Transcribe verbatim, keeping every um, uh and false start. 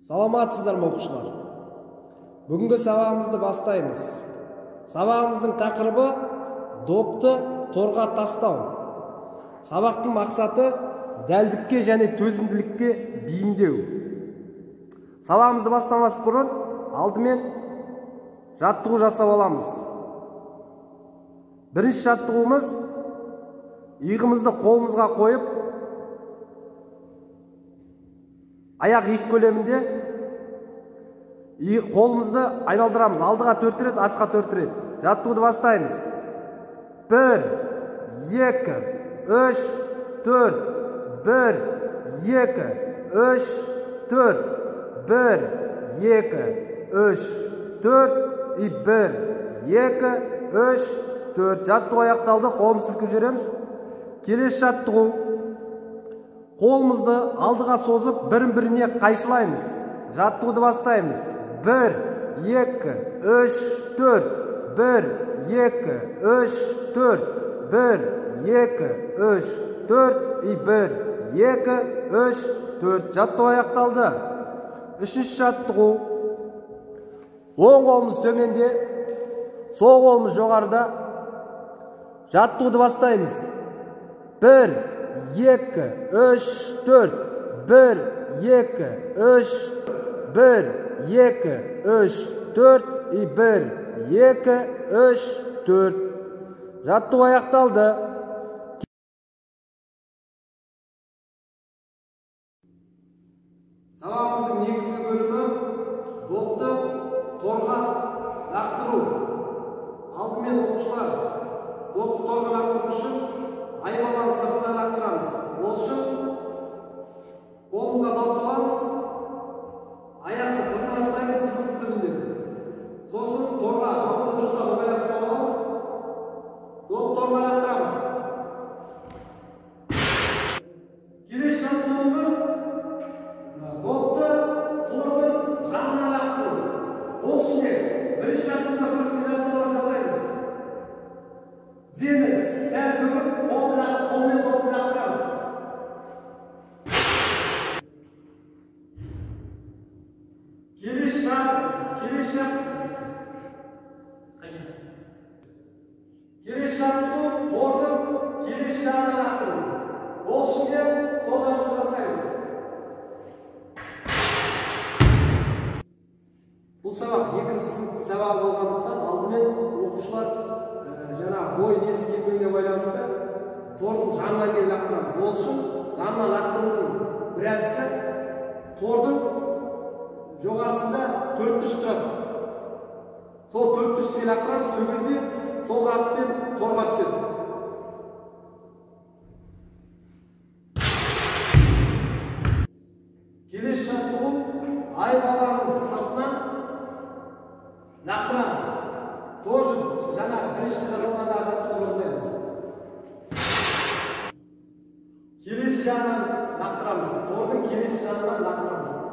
Саламатсыздар ма оқушылар? Бүгінгі сабағымызды бастаймыз. Сабағымыздың тақырыбы допты торға тастау. Сабақтың мақсаты дәлдікке және төзімділікке бейімдеу. Сабағымызды бастамас бұрын алдымен жаттығу жасап аламыз. Бірінші жаттығуымыз иығымызды қолымызға қойып, аяқ иық көлемінде қолымызды айналдырамыз. Алдыға төрт рет, артқа төрт рет. Жаттығуды бастаймыз. бір, екі, үш, төрт. бір, екі, үш, төрт. бір, екі, үш, төрт. И бір, екі, үш, төрт. Жаттығу аяқталды. Қолымызды сілкіп жібереміз. Келесі жаттығу. Қолымызды алдыға созып, бірін-біріне қайшылаймыз. Жаттығуды бастаймыз. бір, екі, үш, төрт. бір, екі, үш, төрт. бір, екі, үш, төрт. И бір, екі, үш, төрт. Жаттығу аяқталды. Үшінші жаттығу. Оң қолымыз төменде, сол қолымыз жоғарыда. Жаттығуды бастаймыз. бір, екі, үш, төрт. бір, екі, үш, бір, екі, үш, төрт. И бір, екі, үш, төрт. Жаттығу аяқталды. Сабағымыздың негізгі бөлімі допты торға лақтыру. Алдымен оқушылар допты торға лақтыру үшін айбаланы сыртына лақтырамыз. Ол үшін қолымызға допты аламыз, аяқты қырына ұстаймыз сырт түбінде. Сосын торға допты дұрыстап оңайлап ұстап аламыз. Допты торға лақтырамыз. Келесі жаттығуымыз допты тордың жанына лақтыру. Ол үшін де бірінші жаттығуда көрсеткен жаттығулар жасаймыз. Тізені сәл бүгіп, қолмен допты лақтырамыз. Келесі жаттығу тордың келесі жағына лақтыру. Ол үшін де сол жаттығуды жасаймыз. Бұл сабақ екі сынып сабағы болғандықтан алдымен оқушылар жаңа бой несі келмеуіне байланысты тордың жанына келіп лақтырамыз. Ол үшін жанына лақтырудың бір әдісі тордың жоғарысында төрт түш тұрады. Сол төрт түшке лақтырамыз, сол кезде сол бағытпен торға түседі. Келесі жаттығу айбаланың сыртынан лақтырамыз. Тоже жаңа бірінші жасалғандағы жаттығуды орындаймыз. Келесі жағынан лақтырамыз. Тордың келесі жағынан лақтырамыз.